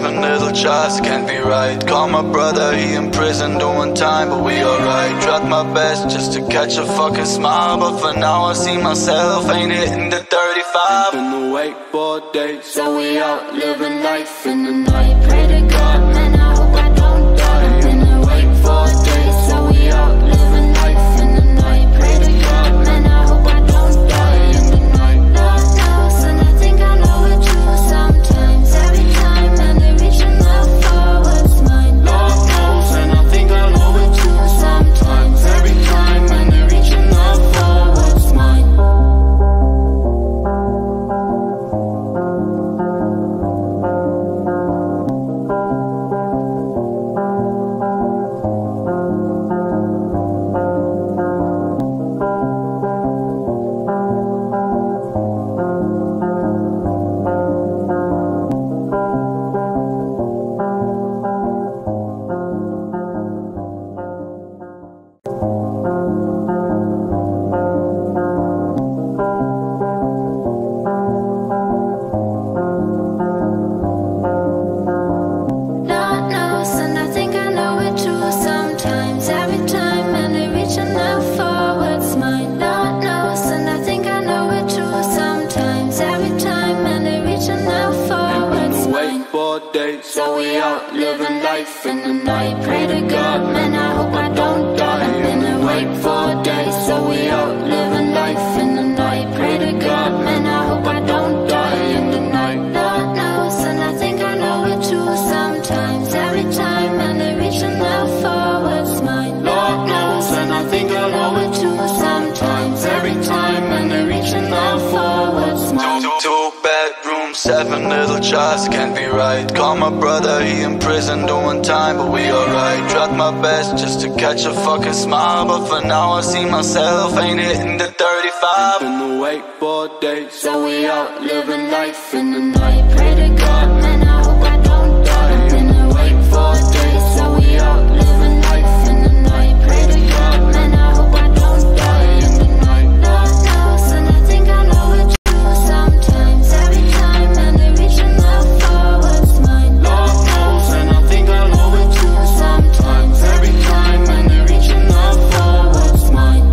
7 little shots, can't be right. Call my brother, he in prison doing time, but we alright. Tried my best just to catch a fucking smile, but for now I see myself ain't hitting the 35. Been awake for days, so we out living life in the night. Pray to God, man, I hope I don't die. Been awake for days, so we out living life in the night. Pray to God, man, I hope I don't die in the night. Lord knows, and I think I know it's true sometimes. Every time, man, they're reaching out for what's mine. Lord knows, and I think I know it's true sometimes. Every time, man, they're reaching out for what's mine. So we out living life in the night. Pray to God, man, I hope I don't die. Been awake for days, so we out living life in the night. Pray to God, man, I hope I don't die in the night. Lord knows, and I think I know it's true sometimes. Every time, man, they're reaching out for what's mine. Lord knows, and I think I know it's true sometimes. Every time, man, they're reaching out for what's mine. Two bedrooms, 7 little shots, can't be right. Call my brother, he in prison doing time, but we alright. Tried my best just to catch a fucking smile, but for now I see myself ain't hitting the 35. Been awake for days, so we out living life in the night. Pray to God, man, I hope I don't die. Been awake for days, so we out living life in the night. Pray to God, man, I hope I don't die in the night. Lord knows, and I think I know it's true sometimes. Every time, man, they're reaching out for what's mine. Lord knows, and I think I know it's true sometimes. Every time, man, they're reaching out for what's mine.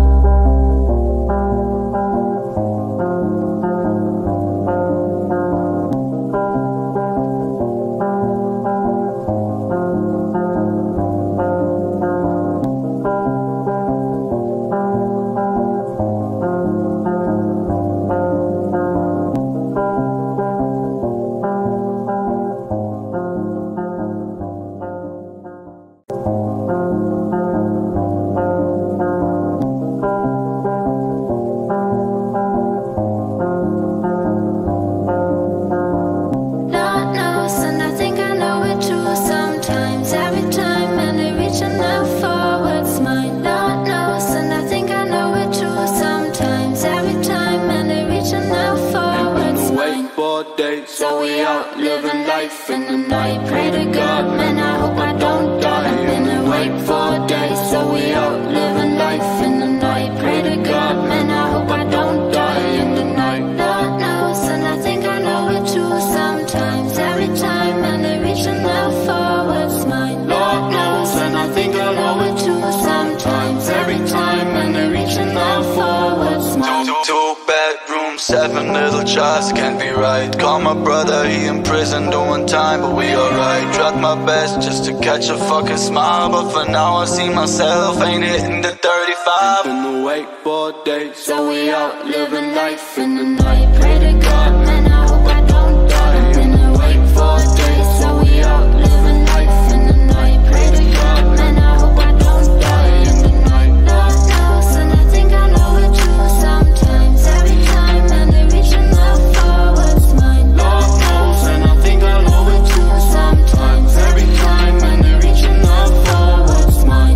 So we out living life in the night. Pray to God, man, I hope I don't die. Been awake for days, so we out living life in the night. Pray to God, man, I hope I don't die in the night. Lord knows, and I think I know it's true sometimes. Every time, man, they're reaching out for what's mine. Lord knows, and I think I know it's true sometimes. Every time, man, they're reaching out for what's mine. Two bedrooms, 7 little shots, can't be right. Call my brother, he in prison doing time, but we alright. Tried my best just to catch a fucking smile, but for now I see myself ain't hitting the 35. Been awake for days, so we out living life in the night. Pray to God, man, I hope I don't die. Been awake for days, so we out living life in the night. Pray to God, man, I hope I don't die in the night. Lord knows, and I think I know it's true sometimes. Every time, man, they're reaching out for what's mine. Lord knows, and I think I know it's true sometimes. Every time, man, they're reaching out for what's mine.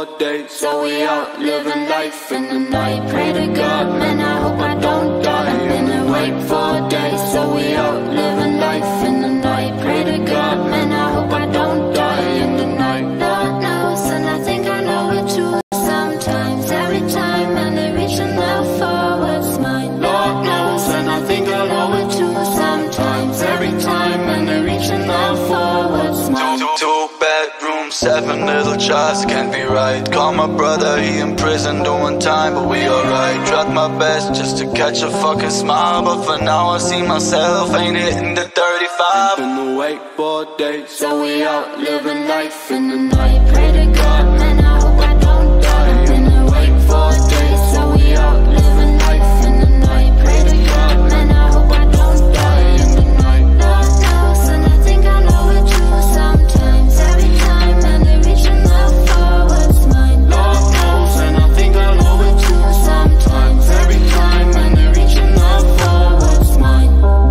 days, so we out living life in the night. Pray to God, man, I hope I don't die. I've been awake for days, so we out living life in the night. Pray to God, man, I hope I don't die in the night. Lord knows, and I think I know it too. Sometimes, every time, and they're reaching out for what's mine. Lord knows, and I think I know it too. Sometimes, every time, and they're reaching out for what's mine. Two bedrooms, 7 little jars, can't be right. Call my brother, he in prison doing time, but we alright. Tried my best just to catch a fucking smile, but for now I see myself ain't hitting the 35. Been awake for days, so we out living life in the night. Pray to God, man, I hope I don't die. I've been awake for days, so we out living life in the night. Pray to God, man, I hope I don't die in the night. Lord knows, and I think I know it too. Sometimes, every time, and they're reaching out for what's mine. Lord knows, and I think I know it too. Sometimes, every time, and they're reaching out for what's mine.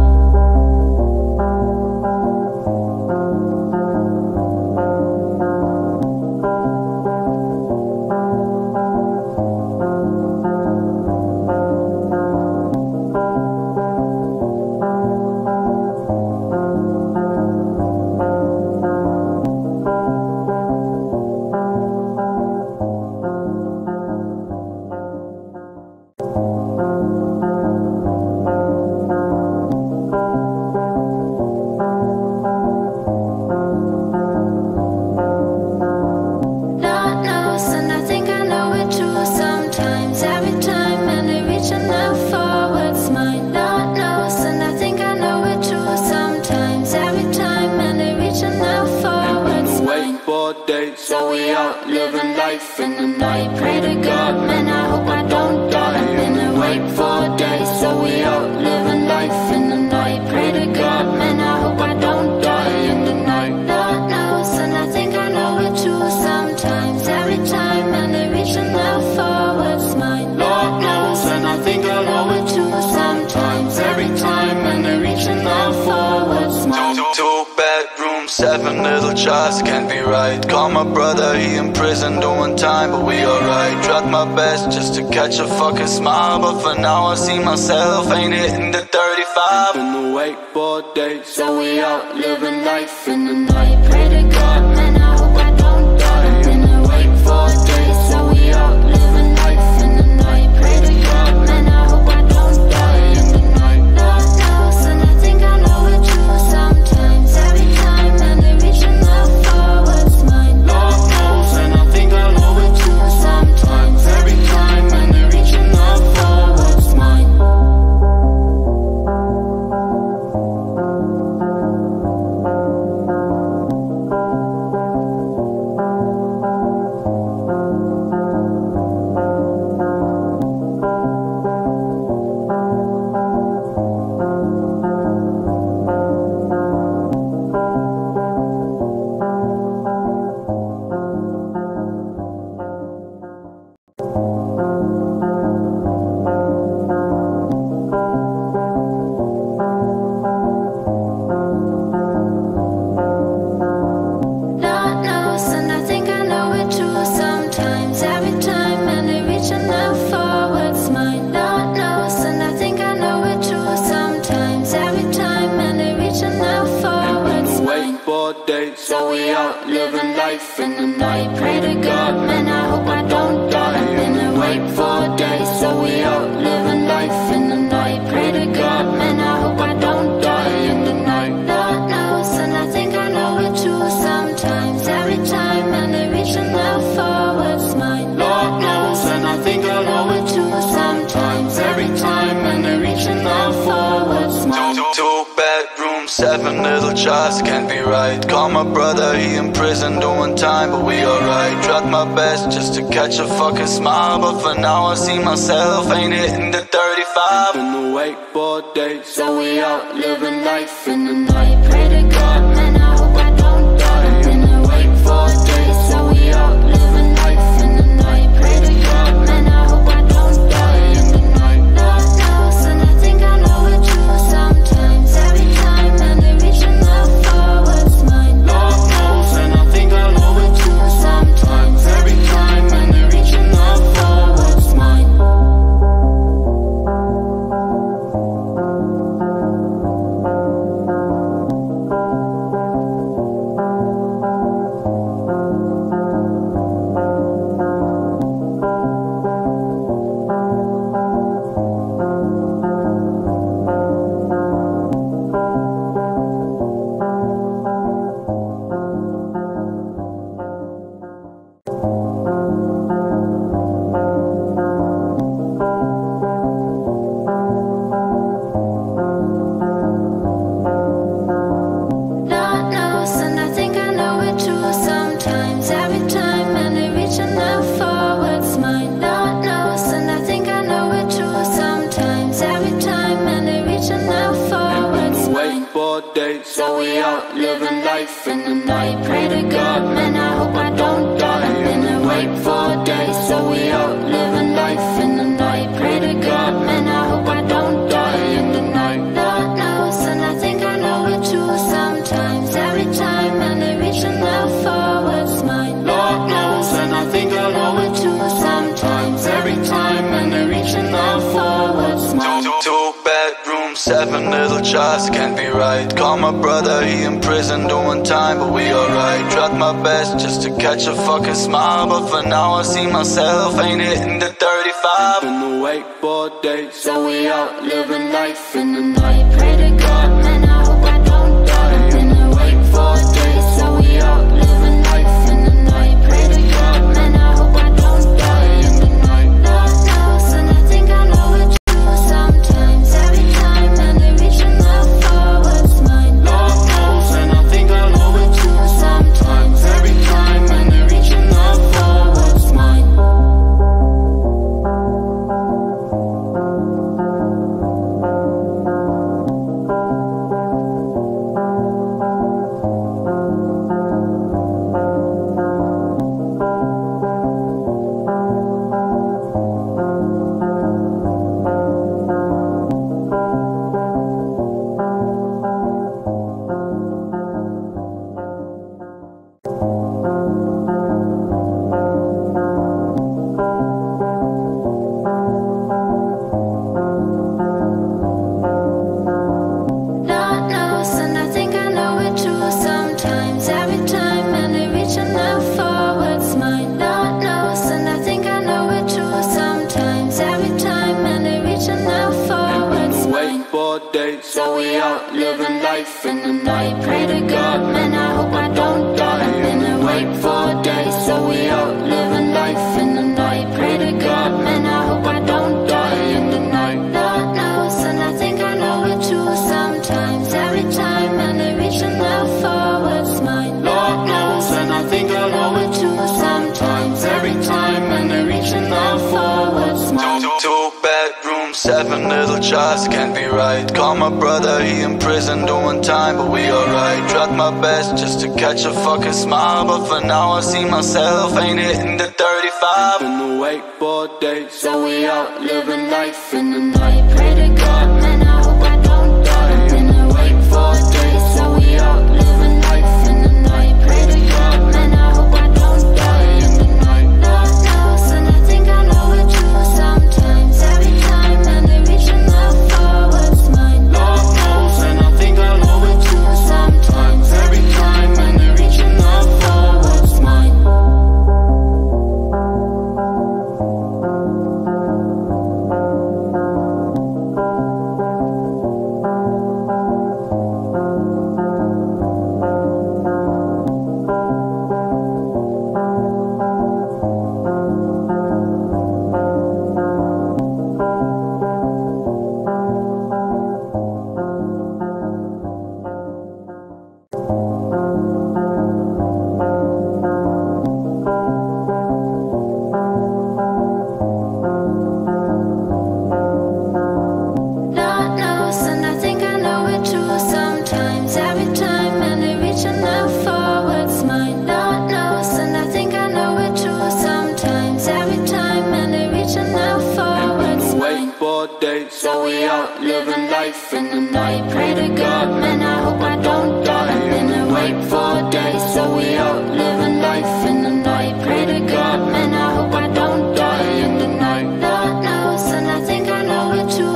So we out living life in the night. Pray to God, man, I hope I don't die. I've been awake for days, so we out living life in the night. Pray to God, man, I hope I don't die in the night. Lord knows, and I think I know it too. Sometimes, every time, and they're reaching out for what's mine. Lord knows, and I think I know it too. Sometimes, every time, and they're reaching out for what's mine. Two bedrooms, 7 little jars, can't be right. Call my brother, he in prison doing time, but we alright. Tried my best just to catch a fucking smile, but for now I see myself ain't hitting the 35. Been awake for days, so we out living life in the night. Pray to God, man, I hope I don't die. I've been awake for days, so we out living life in the night. Pray to God, man, I hope I don't die in the night. Lord knows, and I think I know it too. Sometimes, every time, and they're reaching out for what's mine. Lord knows, and I think I know it too. Sometimes, every time, and they're reaching out for what's mine. So we out living life in the night. Pray to God, man, I hope I don't die. I've been awake for days, so we out living life in the night. Pray to God, man, I hope I don't die in the night. Lord knows, and I think I know it too. Sometimes, every time, and they're reaching out for what's mine. Lord knows, and I think I know it too. Sometimes, every time, and they're reaching out for what's mine. Two bedrooms, 7 little jars, can't be right. Call my brother, he in prison doing time, but we alright. Tried my best just to catch a fucking smile, but for now I see myself ain't hitting the 35. Been awake for days, so we out living life in the night. Pray to God, man, I hope I don't die. I've been awake for days, so we out living life in the night. Pray to God, man, I hope I don't die in the night. Lord knows, and I think I know it too. Sometimes, every time, and they're reaching out for what's mine. Lord knows, and I think I know it too. Sometimes, every time, little tries, can't be right. Call my brother, he in prison doing time, but we alright. Tried my best just to catch a fucking smile, but for now I see myself ain't hitting the 35. Been awake for days, So we out living life in the night. Pray to God, man, I hope I don't die. I've been awake for days, so we out living life in the night. Pray to God, man, I hope I don't die in the night. Lord knows, and I think I know it's true sometimes. Every time, and they're reaching out for what's mine. Lord knows, and I think I know it's true sometimes. Every time, and they're reaching out for what's mine. Lord knows, and I think I know it true sometimes. Every time, and they're reaching out for what's mine. Lord knows, and I think I know it true sometimes. Every time, and they're reaching out for what's Been mine. awake for days, So we out living life in the night. Pray to God, man, I hope I don't die. I've been awake for days, so we out living life in the night. Pray to God, man, I hope I don't die in the night. Lord knows, and I think I know it true sometimes. Every time, and they're reaching out for what's mine. Lord knows, and I think I know it true sometimes. every time, and they're reaching out for what's mine. Two bedrooms, 7 little tries, can't be right. Call my brother, he in prison doing time, but we alright. Tried my best just to catch a fucking smile, but for now I see myself ain't hitting the 35. Been awake for days, So we out living life in the night. Pray to God, man, I hope I don't die. I've been awake for days, so we out living life in the night. Pray to God, man, I hope I don't die in the night. Lord knows, and I think I know it true sometimes. Every time, and they're reaching out for what's mine. Lord knows, and I think I know it true sometimes. every time, and they're reaching out for what's mine. Lord knows, and I think I know it true sometimes. Every time, and they're reaching out for what's mine. Lord knows, and I think I know it true sometimes. Every time, and they're reaching out for what's mine. Awake for days, So we out living life in the night. Pray to God, man, I hope I don't die. I've been awake for days, so we out living life in the night. Pray to God, man, I hope I don't die in the night. Lord knows, and I think I know it true.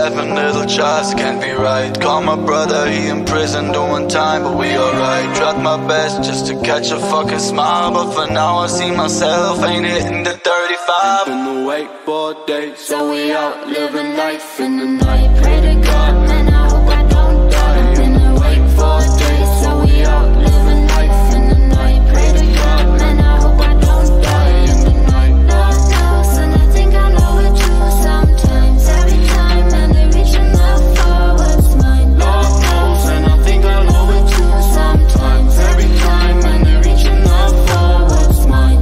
7 little tries, can't be right. Call my brother, he in prison doing time, but we alright. Tried my best just to catch a fucking smile, but for now I see myself ain't hitting the 35. Been awake for days, So we out living life in the night. Pray to God, man, I hope I don't die. I've been awake for days, so we out living life in the night. Pray to God, man, I hope I don't die in the night. Lord knows, and I think I know it too sometimes. Every time, and they're reaching out for what's mine. Lord knows, and I think I know it too sometimes. Every time, and they're reaching out for what's mine.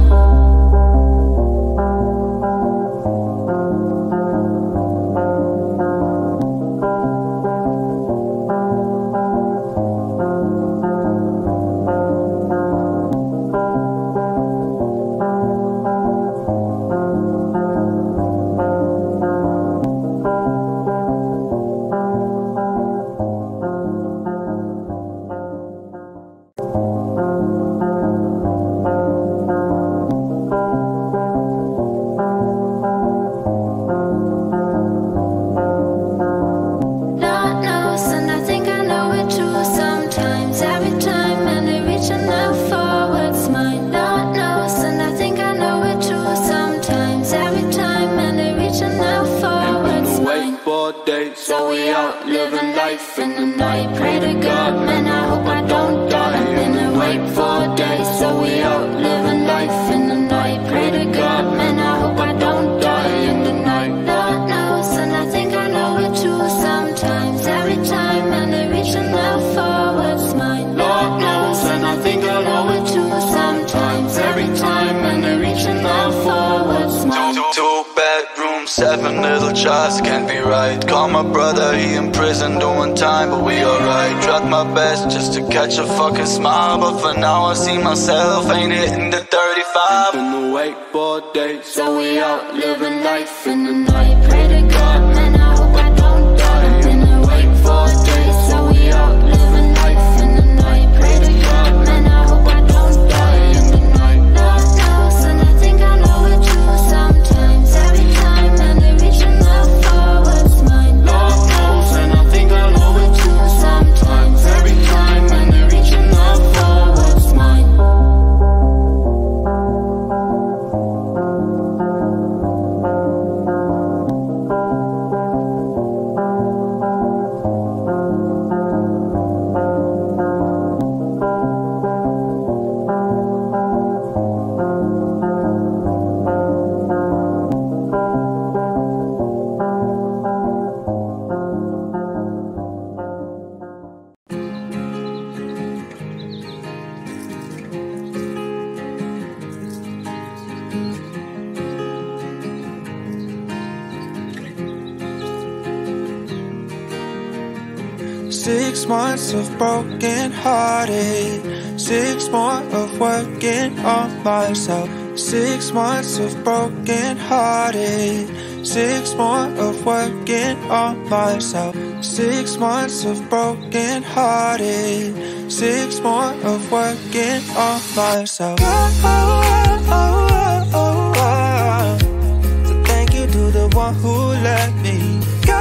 Lord knows, and I think I know it too sometimes. Every time, and they're reaching out for what's mine. Lord knows, and I think I know it too sometimes. Every time, and they're reaching out for what's Been mine. awake for days, So we out living life in the night. Pray to God, man, I hope I don't die. I've been awake for days, so we out living life in the night. Pray to God, man, I hope I don't die in the night. Lord knows, and I think I know it too sometimes. Every time, and they're reaching out for what's mine. Lord knows, and I think I know it too sometimes. Every time, and they're reaching out for what's mine. Two bedrooms, 7 little tries, can't be right. Call my brother, he in prison doing time, but we alright. Tried my best just to catch a fucking smile, but for now I see myself ain't hitting the 35. Been awake for days, So we out living life in the night. Pray to God, man, I hope I don't die. I've been awake for days, so we out living life in the night. Pray to God, man, I hope I don't die in the night. Lord knows, and I think I know it too sometimes. Every time, and they're reaching out for what's mine. Lord knows, and I think I know it too sometimes. Every time, and they're reaching out for what's mine. Six months of broken hearted, 6 more of working on myself. 6 months of broken hearted, 6 more of working on myself. 6 months of broken hearted, 6 more of working on myself. So thank you to the one who let me go.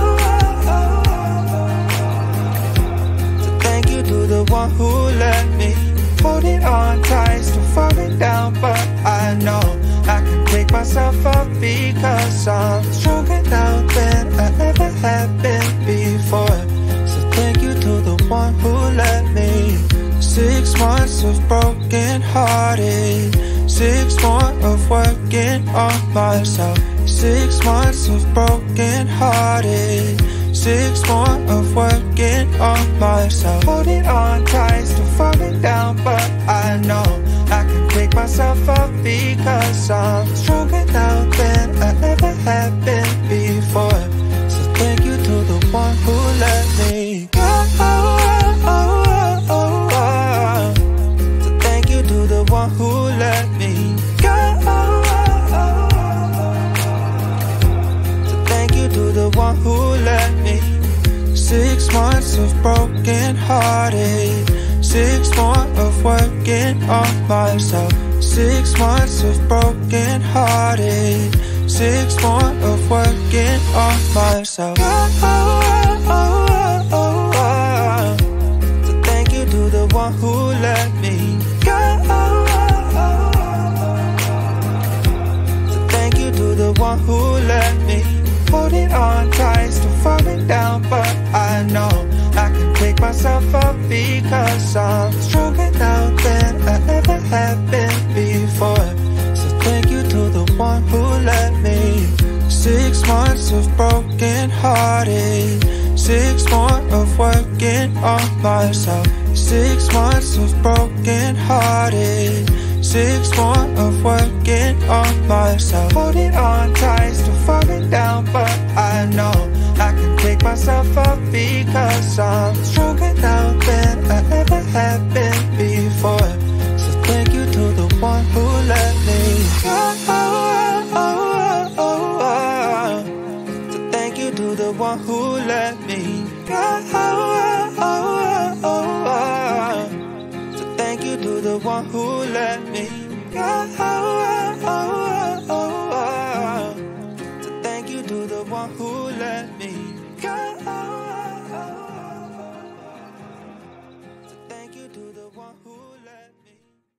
To the one who let me hold it on tight, still falling down, but I know I can pick myself up because I'm stronger now than I ever have been before. So thank you to the one who let me. 6 months of broken hearted, 6 more of working on myself. 6 months of broken hearted, 6 more of working on myself. Holding on tight, still falling down, but I know I can pick myself up because I'm stronger now than I ever have been before. So thank you to the one who let me go. So thank you to the one who let me go. So thank you to the one who let me. 6 months of broken hearted, 6 more of working on myself. 6 months of broken hearted, 6 more of working on myself. So thank you to the one who let me go. So thank you to the one who let me holding on tight, still falling down, but I know I can pick myself up because I'm stronger now than I ever have been before. So thank you to the one who let me. 6 months of broken hearted, 6 more of working on myself. 6 months of broken hearted, 6 more of working on myself. Holding on tight, still falling down, but I know I can pick myself up because I'm stronger now than I ever have been before. So thank you to the one who let me go. So thank you to the one who let me go. So thank you to the one who let me go. So thank you to the one who let me go. So thank you to the one who let me.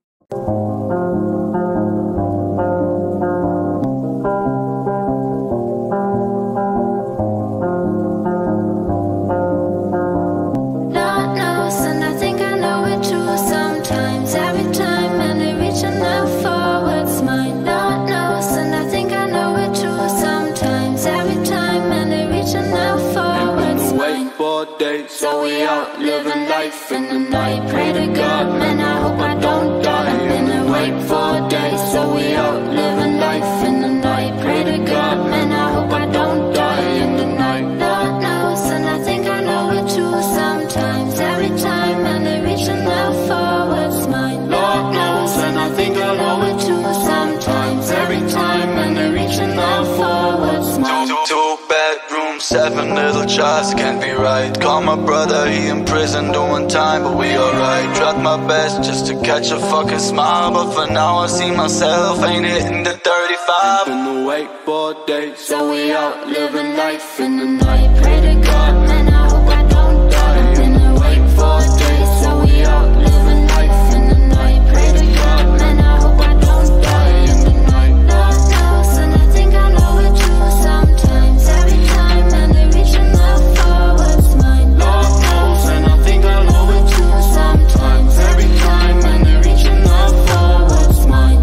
Lord knows, and I think I know it too sometimes. Every time, and I reach enough for what's mine. Lord knows, and I think I know it too sometimes. Every time, and I reach enough for what's mine. Wait for days, so we out living life in the night. Pray to God, man, I hope I don't die. I've been awake for days, so we out living life in the night. Pray to God, man, I hope I don't die in the night. Lord knows, and I think I know it too sometimes. Every time, and I reach enough for what's mine. Lord knows, and I think I know it too sometimes. Every time, and I reach enough for what's mine. Two bedrooms, 7 little jars, can't be right. Call my brother, he in prison doing time, but we alright. Tried my best just to catch a fucking smile, but for now I see myself ain't hitting the 35. Been awake for days, So we out living life in the night. Pray to God, man, I hope I don't die. I've been awake for days, so we out living life in the night. Pray to God, man, I hope I don't die in the night. Lord knows, and I think I know it too sometimes. Every time, and I reach enough for what's mine. Lord knows, and I think I know it too sometimes. Every time, and I reach enough for what's mine.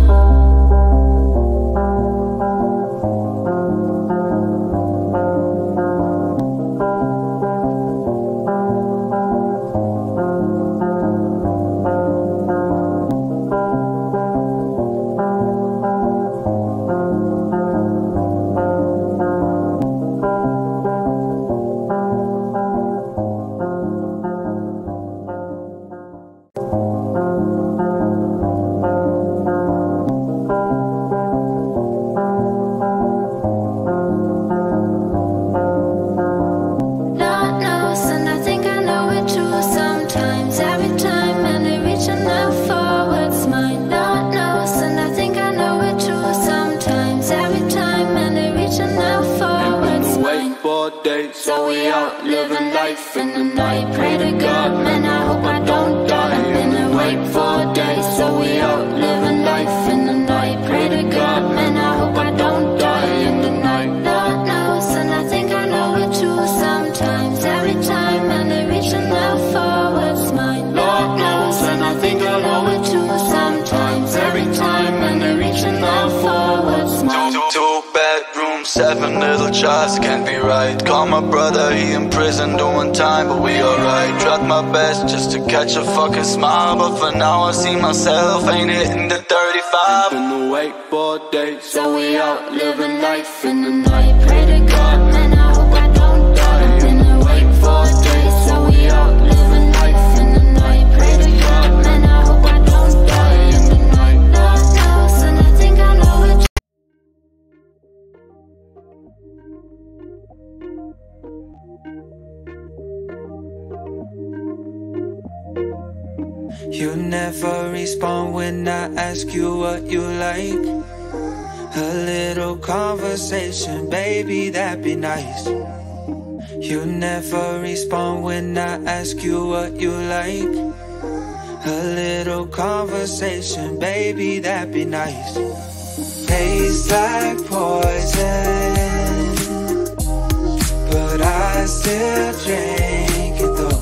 Lord knows, and I think I know it too sometimes. Every time, and I reach enough for what's mine. Lord knows, and I think I know it too sometimes. Every time, and I reach enough for what's mine. Wait for days, So we out living life in the night. Pray to God, man, I hope I don't die. I've been awake for days, so we out living life in the night. Pray to God, man, I hope I don't die in the night. Lord knows, and I think I know it too sometimes. Every time, and I reach enough for what's mine. Lord knows, and I think I know it too sometimes. Every time, and I reach enough for what's mine. Two bedrooms, 7 little jars, can't be right. Call my brother, he in prison doing time, but we alright. Tried my best just to catch a fucking smile, but for now I see myself ain't hitting the 35. Been awake for days, So we out living life in the night. Pray to God, man, I hope I don't die. I've been awake for days, so we out living life in the night. Pray to God, man, I hope I don't die in the night. Lord knows, and I think I know it. You never respond when I ask you what you like. A little conversation, baby, that'd be nice. You never respond when I ask you what you like. A little conversation, baby, that'd be nice. Tastes like poison, but I still drink it though.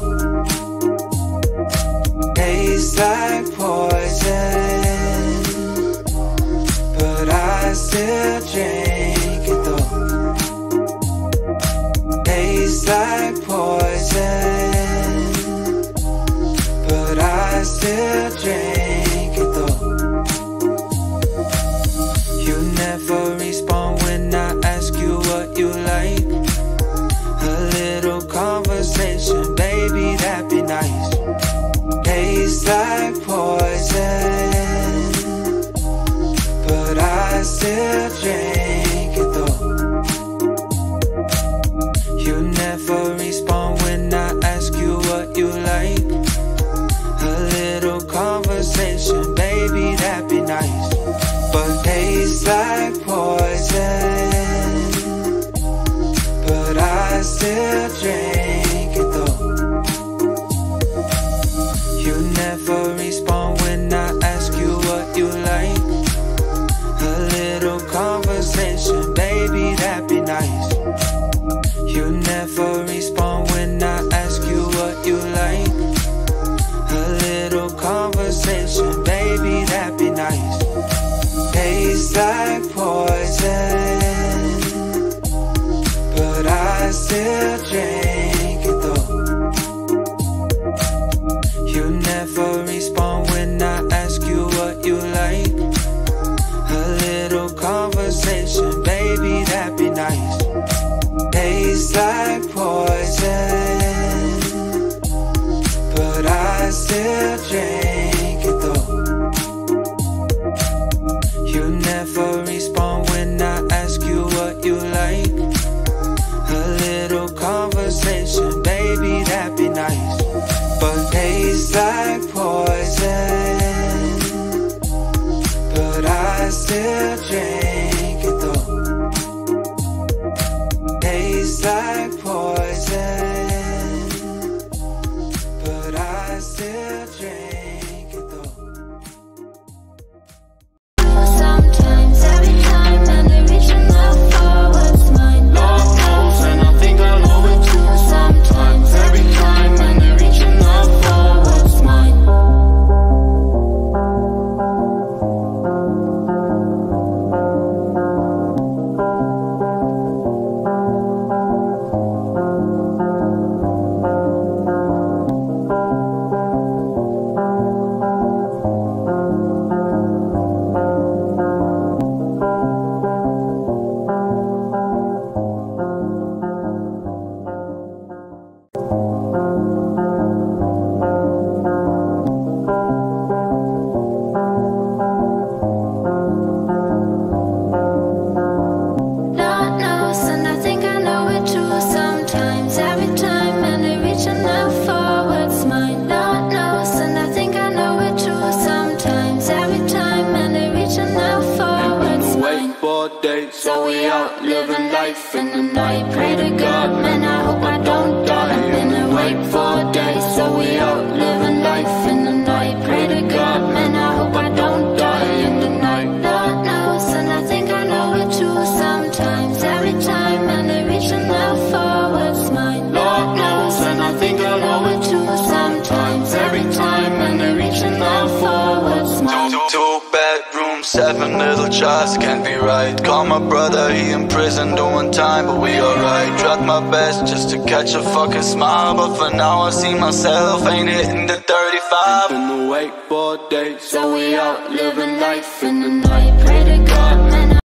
Tastes like poison, but I still drink it though. Tastes like poison, but I still drink it though. You never respond when I ask you what you like. A little conversation, baby, that'd be nice. Tastes like poison, but I still drink it though. You never respond when I ask you what you like. A little conversation, baby, that'd be nice. But tastes like poison, but I still drink it though. You never respond when I ask you what you like. A little conversation, baby, that'd be nice. You never respond when I ask you what you like. A little conversation, baby, that'd be nice. Tastes like poison, but I still drink it though. You never respond when I ask you what you like. A little conversation, baby, that'd be nice. Tastes like poison, but I still drink it though. You never respond when I ask you what you like. A little conversation, baby, that'd be nice. But tastes like poison, but I still drink it though. Tastes like poison, but I still drink it though. Sometimes, every time, and they're reaching out for what's mine. Lord knows, and I think I know it too. Sometimes, Every time, and they're reaching out for what's mine. Lord knows, and I think I know it too. Sometimes, every time, and they're reaching out for what's mine. Lord knows, and I think I know it too. Sometimes, every time, and they're reaching out for what's mine. Wait for days, So we out living life in the night. Pray to God, man, I hope I don't die. I've been awake for days. So we out living life in the night. Pray to God, man, I hope I don't die in the night. Lord knows, and I think I know it too. Sometimes, every time, and they're reaching out for what's mine. Lord knows, and I think I know it too. Sometimes, every time, and they're reaching out for what's mine. Two bedrooms, 7 little jars, can't be right. Call my brother, he in prison doing time, but we alright. Tried my best just to catch a fucking smile, but for now I see myself ain't hitting the 35. Been awake for days, So we out living life in the night. Pray to God.